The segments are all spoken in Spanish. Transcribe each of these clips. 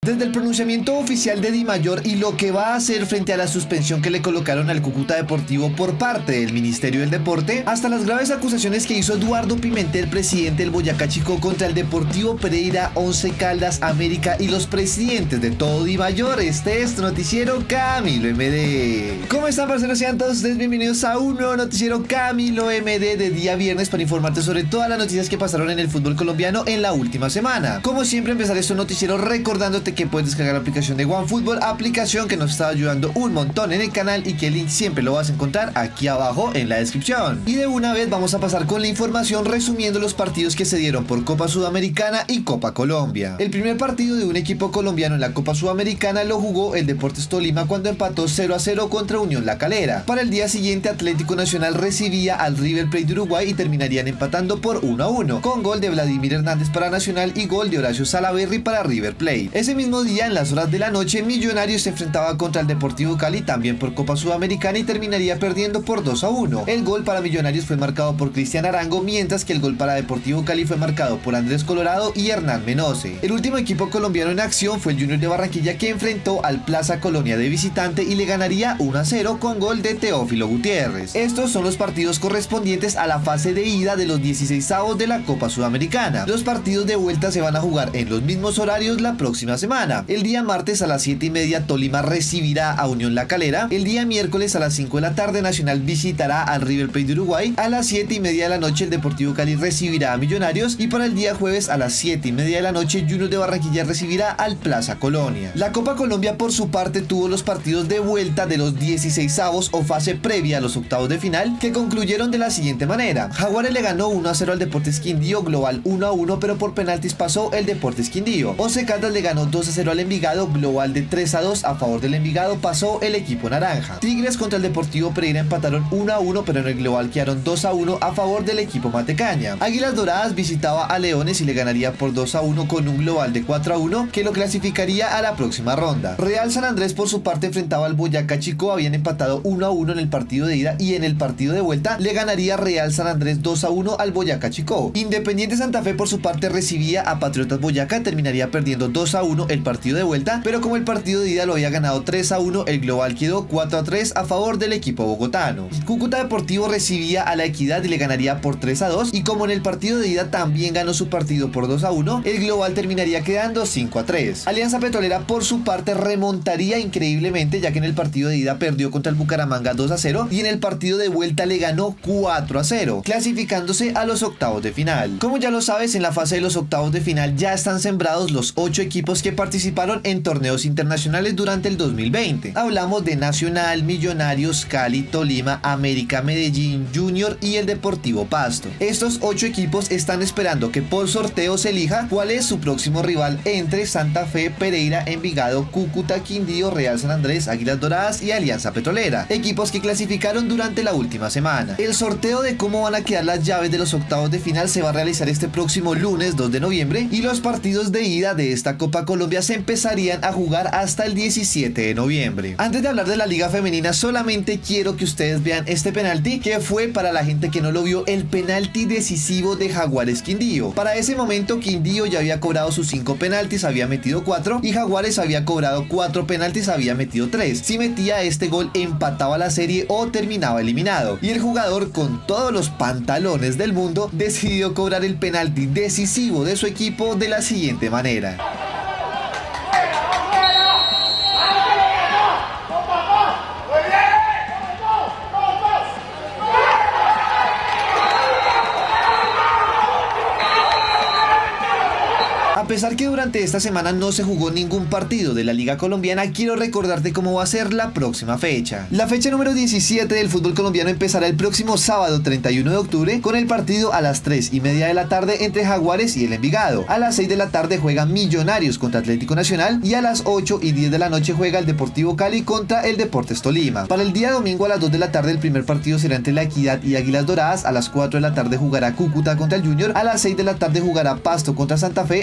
Desde el pronunciamiento oficial de Dimayor y lo que va a hacer frente a la suspensión que le colocaron al Cúcuta Deportivo por parte del Ministerio del Deporte, hasta las graves acusaciones que hizo Eduardo Pimentel, presidente del Boyacá Chicó, contra el Deportivo Pereira, Once Caldas, América y los presidentes de todo Dimayor. Este es tu noticiero Camilo MD. ¿Cómo están, parceros? Sean todos ustedes bienvenidos a un nuevo noticiero Camilo MD de día viernes para informarte sobre todas las noticias que pasaron en el fútbol colombiano en la última semana. Como siempre, empezaré este noticiero recordándote que puedes descargar la aplicación de OneFootball, aplicación que nos está ayudando un montón en el canal y que el link siempre lo vas a encontrar aquí abajo en la descripción. Y de una vez vamos a pasar con la información resumiendo los partidos que se dieron por Copa Sudamericana y Copa Colombia. El primer partido de un equipo colombiano en la Copa Sudamericana lo jugó el Deportes Tolima cuando empató 0-0 contra Unión La Calera. Para el día siguiente, Atlético Nacional recibía al River Plate de Uruguay y terminarían empatando por 1-1, con gol de Vladimir Hernández para Nacional y gol de Horacio Salaverry para River Plate. Ese mismo día, en las horas de la noche, Millonarios se enfrentaba contra el Deportivo Cali, también por Copa Sudamericana, y terminaría perdiendo por 2-1. El gol para Millonarios fue marcado por Cristian Arango, mientras que el gol para Deportivo Cali fue marcado por Andrés Colorado y Hernán Menose. El último equipo colombiano en acción fue el Junior de Barranquilla, que enfrentó al Plaza Colonia de visitante y le ganaría 1-0 con gol de Teófilo Gutiérrez. Estos son los partidos correspondientes a la fase de ida de los 16avos de la Copa Sudamericana. Los partidos de vuelta se van a jugar en los mismos horarios la próxima semana. El día martes a las 7:30 Tolima recibirá a Unión La Calera. El día miércoles a las 5 de la tarde Nacional visitará al River Plate de Uruguay. A las 7:30 de la noche el Deportivo Cali recibirá a Millonarios, y para el día jueves a las 7:30 de la noche Junior de Barranquilla recibirá al Plaza Colonia. La Copa Colombia, por su parte, tuvo los partidos de vuelta de los 16avos o fase previa a los octavos de final, que concluyeron de la siguiente manera. Jaguares le ganó 1-0 al Deportes Quindío, global 1-1, pero por penaltis pasó el Deportes Quindío. Once Caldas le ganó 2-0 al Envigado, global de 3-2 a favor del Envigado, pasó el equipo naranja. Tigres contra el Deportivo Pereira empataron 1-1, pero en el global quedaron 2-1 a favor del equipo matecaña. Águilas Doradas visitaba a Leones y le ganaría por 2-1 con un global de 4-1 que lo clasificaría a la próxima ronda. Real San Andrés, por su parte, enfrentaba al Boyacá Chicó, habían empatado 1-1 en el partido de ida, y en el partido de vuelta le ganaría Real San Andrés 2-1 al Boyacá Chicó. Independiente Santa Fe, por su parte, recibía a Patriotas Boyacá, terminaría perdiendo 2-1 el partido de vuelta, pero como el partido de ida lo había ganado 3-1, el global quedó 4-3 a favor del equipo bogotano. Cúcuta Deportivo recibía a La Equidad y le ganaría por 3-2, y como en el partido de ida también ganó su partido por 2-1, el global terminaría quedando 5-3. Alianza Petrolera, por su parte, remontaría increíblemente, ya que en el partido de ida perdió contra el Bucaramanga 2-0 y en el partido de vuelta le ganó 4-0, clasificándose a los octavos de final. Como ya lo sabes, en la fase de los octavos de final ya están sembrados los 8 equipos que participaron en torneos internacionales durante el 2020. Hablamos de Nacional, Millonarios, Cali, Tolima, América, Medellín, Junior y el Deportivo Pasto. Estos 8 equipos están esperando que por sorteo se elija cuál es su próximo rival entre Santa Fe, Pereira, Envigado, Cúcuta, Quindío, Real San Andrés, Águilas Doradas y Alianza Petrolera, equipos que clasificaron durante la última semana. El sorteo de cómo van a quedar las llaves de los octavos de final se va a realizar este próximo lunes 2 de noviembre, y los partidos de ida de esta Copa Colombia se empezarían a jugar hasta el 17 de noviembre. Antes de hablar de la Liga Femenina, solamente quiero que ustedes vean este penalti, que fue, para la gente que no lo vio, el penalti decisivo de Jaguares Quindío. Para ese momento Quindío ya había cobrado sus 5 penaltis, había metido 4, y Jaguares había cobrado 4 penaltis, había metido 3. Si metía este gol, empataba la serie o terminaba eliminado, y el jugador, con todos los pantalones del mundo, decidió cobrar el penalti decisivo de su equipo de la siguiente manera. A pesar que durante esta semana no se jugó ningún partido de la Liga Colombiana, quiero recordarte cómo va a ser la próxima fecha. La fecha número 17 del fútbol colombiano empezará el próximo sábado 31 de octubre con el partido a las 3:30 de la tarde entre Jaguares y el Envigado. A las 6 de la tarde juega Millonarios contra Atlético Nacional, y a las 8:10 de la noche juega el Deportivo Cali contra el Deportes Tolima. Para el día domingo a las 2 de la tarde el primer partido será entre La Equidad y Águilas Doradas. A las 4 de la tarde jugará Cúcuta contra el Junior. A las 6 de la tarde jugará Pasto contra Santa Fe. A las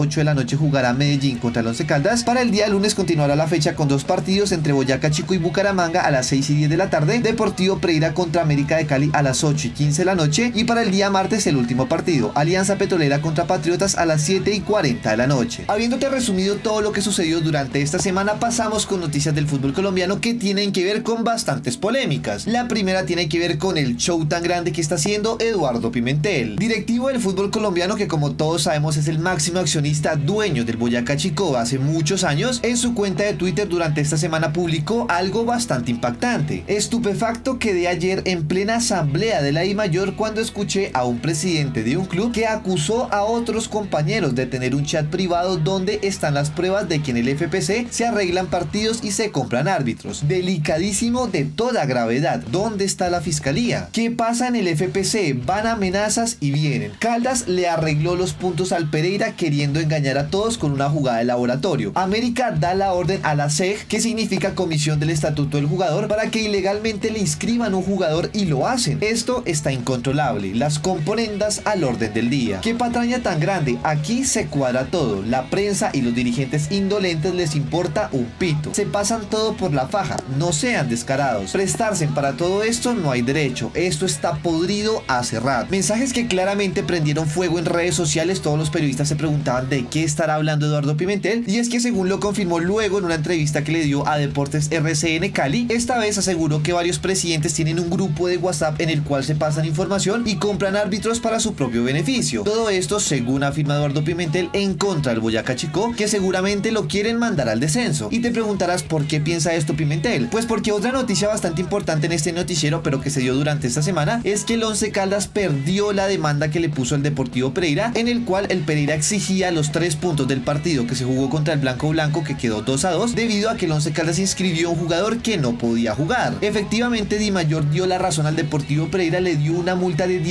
8 de la noche jugará Medellín contra el Once Caldas. Para el día lunes continuará la fecha con 2 partidos entre Boyacá Chico y Bucaramanga a las 6 y 10 de la tarde, Deportivo Pereira contra América de Cali a las 8 y 15 de la noche, y para el día martes el último partido, Alianza Petrolera contra Patriotas a las 7 y 40 de la noche. Habiéndote resumido todo lo que sucedió durante esta semana, pasamos con noticias del fútbol colombiano que tienen que ver con bastantes polémicas. La primera tiene que ver con el show tan grande que está haciendo Eduardo Pimentel, directivo del fútbol colombiano que, como todos sabemos, es el máximo accionista dueño del Boyacá Chico hace muchos años. En su cuenta de Twitter durante esta semana publicó algo bastante impactante. Estupefacto quedé ayer en plena asamblea de la DIMAYOR cuando escuché a un presidente de un club que acusó a otros compañeros de tener un chat privado donde están las pruebas de que en el FPC se arreglan partidos y se compran árbitros. Delicadísimo, de toda gravedad. ¿Dónde está la fiscalía? ¿Qué pasa en el FPC? Van amenazas y vienen. Caldas le arregló los puntos al Pereira queriendo engañar a todos con una jugada de laboratorio. América da la orden a la SEG, que significa Comisión del Estatuto del Jugador, para que ilegalmente le inscriban un jugador y lo hacen. Esto está incontrolable. Las componendas al orden del día. ¿Qué patraña tan grande? Aquí se cuadra todo. La prensa y los dirigentes indolentes les importa un pito. Se pasan todo por la faja. No sean descarados. Prestarse para todo esto no hay derecho. Esto está podrido hace rato. Mensajes que claramente prendieron fuego en redes sociales. Todos los periodistas se preguntaban de qué estará hablando Eduardo Pimentel, y es que, según lo confirmó luego en una entrevista que le dio a Deportes RCN Cali, esta vez aseguró que varios presidentes tienen un grupo de WhatsApp en el cual se pasan información y compran árbitros para su propio beneficio. Todo esto, según afirma Eduardo Pimentel, en contra del Boyacá Chico, que seguramente lo quieren mandar al descenso. Y te preguntarás por qué piensa esto Pimentel. Pues porque otra noticia bastante importante en este noticiero, pero que se dio durante esta semana, es que el Once Caldas perdió la demanda que le puso el Deportivo Pereira, en el cual el Pereira exigía los 3 puntos del partido que se jugó contra el Blanco Blanco, que quedó 2-2, debido a que el Once Caldas inscribió a un jugador que no podía jugar. Efectivamente, DIMAYOR dio la razón al Deportivo Pereira, le dio una multa de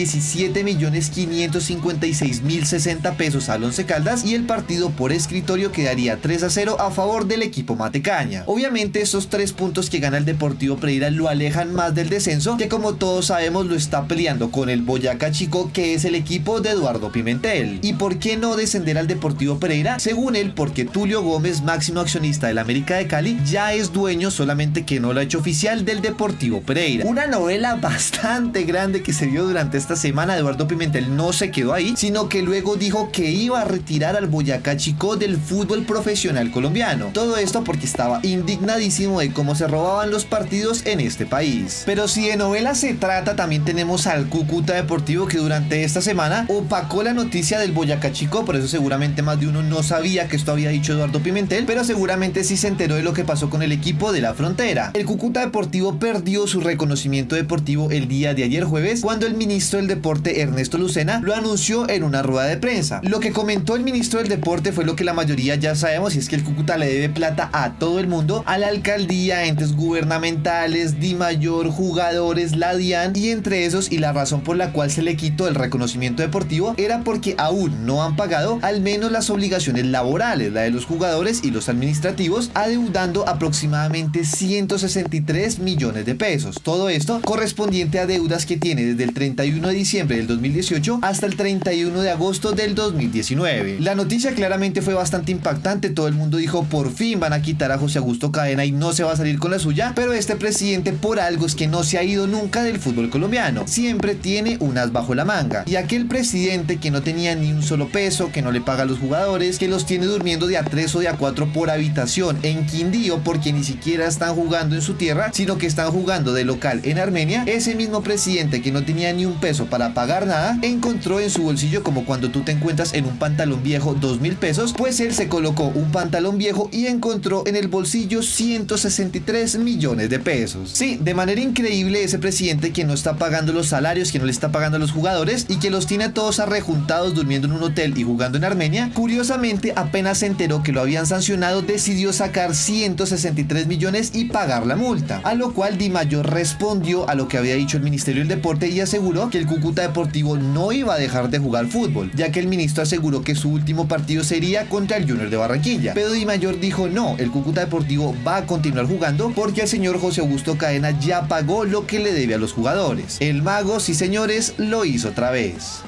17.556.060 pesos al Once Caldas, y el partido por escritorio quedaría 3-0 a favor del equipo matecaña. Obviamente, esos 3 puntos que gana el Deportivo Pereira lo alejan más del descenso, que como todos sabemos lo está peleando con el Boyacá Chico, que es el equipo de Eduardo Pimentel. ¿Y por qué no descender al Deportivo Pereira? Según él, porque Tulio Gómez, máximo accionista del América de Cali, ya es dueño, solamente que no lo ha hecho oficial, del Deportivo Pereira. Una novela bastante grande que se dio durante esta semana. Eduardo Pimentel no se quedó ahí, sino que luego dijo que iba a retirar al Boyacá Chico del fútbol profesional colombiano. Todo esto porque estaba indignadísimo de cómo se robaban los partidos en este país. Pero si de novela se trata, también tenemos al Cúcuta Deportivo, que durante esta semana opacó la noticia del Boyacá Chico. Por eso seguramente más de uno no sabía que esto había dicho Eduardo Pimentel, pero seguramente sí se enteró de lo que pasó con el equipo de la Frontera. El Cúcuta Deportivo perdió su reconocimiento deportivo el día de ayer jueves, cuando el ministro del Deporte, Ernesto Lucena, lo anunció en una rueda de prensa. Lo que comentó el ministro del Deporte fue lo que la mayoría ya sabemos, y es que el Cúcuta le debe plata a todo el mundo, a la alcaldía, entes gubernamentales, DIMAYOR, jugadores, la DIAN, y entre esos, y la razón por la cual se le quitó el reconocimiento deportivo era porque aún no han pagado al menos las obligaciones laborales, la de los jugadores y los administrativos, adeudando aproximadamente 163 millones de pesos. Todo esto correspondiente a deudas que tiene desde el 31 de diciembre del 2018 hasta el 31 de agosto del 2019. La noticia claramente fue bastante impactante. Todo el mundo dijo, por fin van a quitar a José Augusto Cadena y no se va a salir con la suya, pero este presidente, por algo es que no se ha ido nunca del fútbol colombiano, siempre tiene un as bajo la manga. Y aquel presidente que no tenía ni un solo peso, que no le paga a los jugadores, que los tiene durmiendo de a 3 o de a 4 por habitación en Quindío, porque ni siquiera están jugando en su tierra, sino que están jugando de local en Armenia, ese mismo presidente que no tenía ni un peso para pagar nada, encontró en su bolsillo, como cuando tú te encuentras en un pantalón viejo 2.000 pesos, pues él se colocó un pantalón viejo y encontró en el bolsillo 163 millones de pesos. Sí, de manera increíble, ese presidente que no está pagando los salarios, que no le está pagando a los jugadores y que los tiene a todos arrejuntados durmiendo en un hotel y jugando en Armenia, curiosamente apenas se enteró que lo habían sancionado, decidió sacar 163 millones y pagar la multa, a lo cual DIMAYOR respondió a lo que había dicho el Ministerio del Deporte y aseguró que el Cúcuta Deportivo no iba a dejar de jugar fútbol, ya que el ministro aseguró que su último partido sería contra el Junior de Barranquilla, pero DIMAYOR dijo no, el Cúcuta Deportivo va a continuar jugando porque el señor José Augusto Cadena ya pagó lo que le debe a los jugadores. El mago, sí señores, lo hizo otra vez.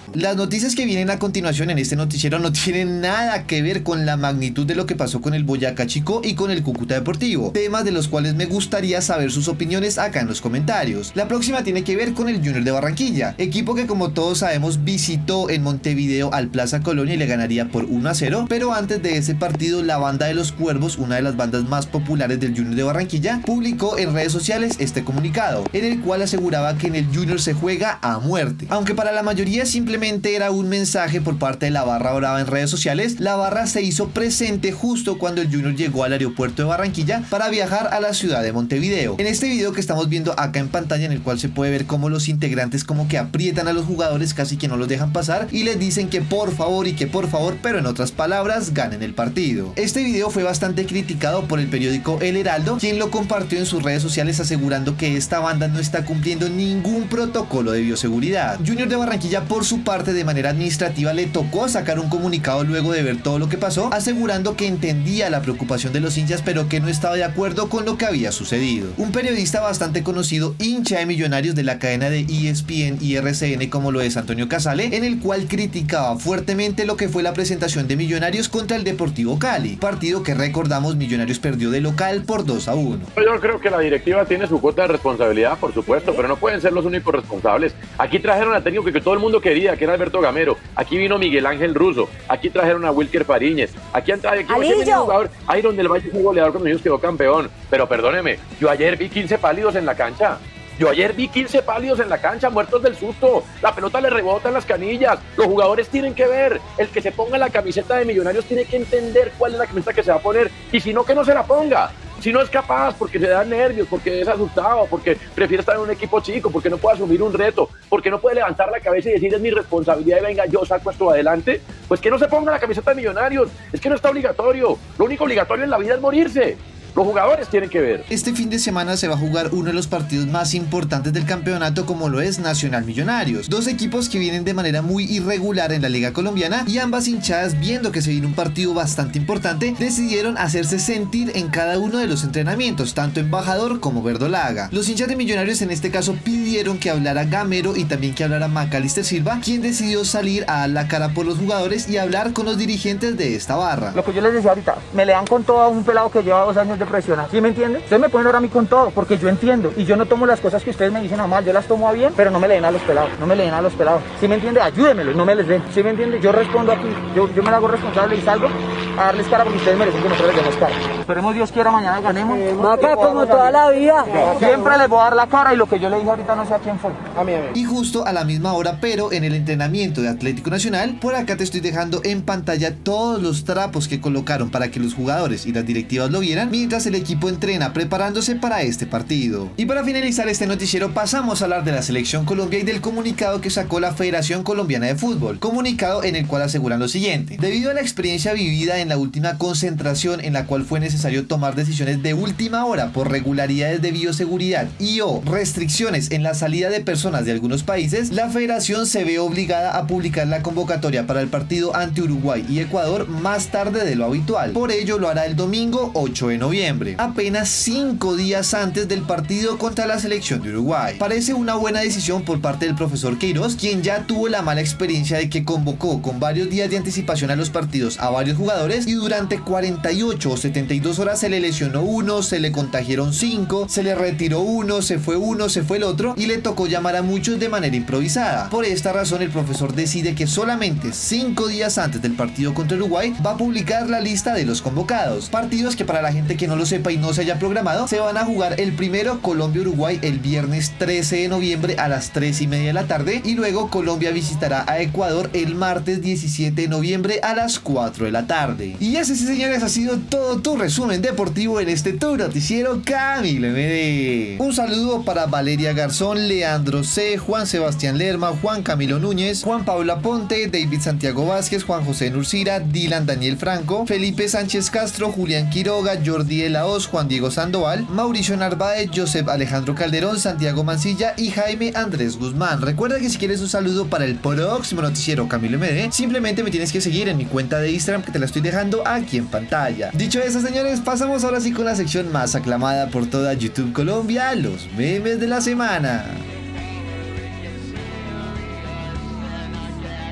Las noticias que vienen a continuación en este noticiero no tienen nada que ver con la magnitud de lo que pasó con el Boyacá Chicó y con el Cúcuta Deportivo, temas de los cuales me gustaría saber sus opiniones acá en los comentarios. La próxima tiene que ver con el Junior de Barranquilla, equipo que como todos sabemos visitó en Montevideo al Plaza Colonia y le ganaría por 1-0, pero antes de ese partido la banda de los Cuervos, una de las bandas más populares del Junior de Barranquilla, publicó en redes sociales este comunicado, en el cual aseguraba que en el Junior se juega a muerte. Aunque para la mayoría simplemente era un mensaje por parte de la barra brava en redes sociales, la barra se hizo presente justo cuando el Junior llegó al aeropuerto de Barranquilla para viajar a la ciudad de Montevideo. En este video que estamos viendo acá en pantalla, en el cual se puede ver cómo los integrantes como que aprietan a los jugadores, casi que no los dejan pasar y les dicen que por favor y que por favor, pero en otras palabras, ganen el partido. Este video fue bastante criticado por el periódico El Heraldo, quien lo compartió en sus redes sociales asegurando que esta banda no está cumpliendo ningún protocolo de bioseguridad. Junior de Barranquilla, por su parte, de manera administrativa le tocó sacar un comunicado luego de ver todo lo que pasó, asegurando que entendía la preocupación de los hinchas, pero que no estaba de acuerdo con lo que había sucedido. Un periodista bastante conocido, hincha de Millonarios de la cadena de ESPN y RCN como lo es Antonio Casale, en el cual criticaba fuertemente lo que fue la presentación de Millonarios contra el Deportivo Cali, partido que recordamos Millonarios perdió de local por 2-1. Yo creo que la directiva tiene su cuota de responsabilidad, por supuesto, pero no pueden ser los únicos responsables. Aquí trajeron al técnico que todo el mundo quería, que era Alberto Gamero. Aquí vino Miguel Ángel Russo. Aquí trajeron a Wilker Fariñez. Aquí han traído un jugador. Iron del Valle fue goleador con Millonarios, quedó campeón. Pero perdóneme, yo ayer vi 15 pálidos en la cancha. Yo ayer vi 15 pálidos en la cancha, muertos del susto. La pelota le rebota en las canillas. Los jugadores tienen que ver. El que se ponga la camiseta de Millonarios tiene que entender cuál es la camiseta que se va a poner. Y si no, que no se la ponga. Si no es capaz, porque se da nervios, porque es asustado, porque prefiere estar en un equipo chico, porque no puede asumir un reto, porque no puede levantar la cabeza y decir es mi responsabilidad y venga, yo saco esto adelante, pues que no se ponga la camiseta de Millonarios. Es que no está obligatorio. Lo único obligatorio en la vida es morirse. Los jugadores tienen que ver. Este fin de semana se va a jugar uno de los partidos más importantes del campeonato, como lo es Nacional Millonarios. Dos equipos que vienen de manera muy irregular en la liga colombiana, y ambas hinchadas, viendo que se viene un partido bastante importante, decidieron hacerse sentir en cada uno de los entrenamientos, tanto Embajador como Verdolaga. Los hinchas de Millonarios en este caso pidieron que hablara Gamero y también que hablara Macalister Silva, quien decidió salir a dar la cara por los jugadores y hablar con los dirigentes de esta barra. Lo que yo les decía ahorita, me le dan con todo a un pelado que lleva 2 años de presionar, ¿sí me entienden? Ustedes me ponen ahora a mí con todo, porque yo entiendo, y yo no tomo las cosas que ustedes me dicen a mal, yo las tomo a bien, pero no me le den a los pelados, no me le den a los pelados, ¿sí me entiende? Ayúdenmelo, no me les den, ¿sí me entiende? Yo respondo aquí, yo me la hago responsable y salgo a darles cara porque ustedes merecen que nosotros les demos cara. Esperemos Dios quiera, mañana ganemos. Maca, como toda la vida. Siempre les voy a dar la cara, y lo que yo le dije ahorita no sé a quién fue. A mí. Y justo a la misma hora, pero en el entrenamiento de Atlético Nacional, por acá te estoy dejando en pantalla todos los trapos que colocaron para que los jugadores y las directivas lo vieran, mientras el equipo entrena preparándose para este partido. Y para finalizar este noticiero pasamos a hablar de la Selección Colombia y del comunicado que sacó la Federación Colombiana de Fútbol, comunicado en el cual aseguran lo siguiente: debido a la experiencia vivida en la última concentración, en la cual fue necesario tomar decisiones de última hora por regularidades de bioseguridad y o restricciones en la salida de personas de algunos países, la Federación se ve obligada a publicar la convocatoria para el partido ante Uruguay y Ecuador más tarde de lo habitual. Por ello lo hará el domingo 8 de noviembre, apenas 5 días antes del partido contra la selección de Uruguay. Parece una buena decisión por parte del profesor Queiroz, quien ya tuvo la mala experiencia de que convocó con varios días de anticipación a los partidos a varios jugadores y durante 48 o 72 horas se le lesionó uno, se le contagiaron 5, se le retiró uno, se fue el otro y le tocó llamar a muchos de manera improvisada. Por esta razón el profesor decide que solamente 5 días antes del partido contra Uruguay va a publicar la lista de los convocados. Partidos que, para la gente que no lo sepa y no se haya programado, se van a jugar el primero Colombia-Uruguay el viernes 13 de noviembre a las 3:30 de la tarde, y luego Colombia visitará a Ecuador el martes 17 de noviembre a las 4 de la tarde. Y ese, sí, señores, ha sido todo tu resumen deportivo en este tu noticiero Camilo MD. Un saludo para Valeria Garzón, Leandro C, Juan Sebastián Lerma, Juan Camilo Núñez, Juan Pablo Aponte, David Santiago Vázquez, Juan José Nurcira, Dylan Daniel Franco, Felipe Sánchez Castro, Julián Quiroga, Jordi de la Hoz, Juan Diego Sandoval, Mauricio Narváez, Joseph Alejandro Calderón, Santiago Mancilla y Jaime Andrés Guzmán. Recuerda que si quieres un saludo para el próximo noticiero Camilo MD, simplemente me tienes que seguir en mi cuenta de Instagram, que te la estoy dejando aquí en pantalla. Dicho eso, señores, pasamos ahora sí con la sección más aclamada por toda YouTube Colombia, los memes de la semana.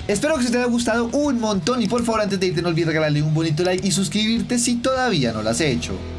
Espero que te haya gustado un montón y por favor antes de irte no olvides regalarle un bonito like y suscribirte si todavía no lo has hecho.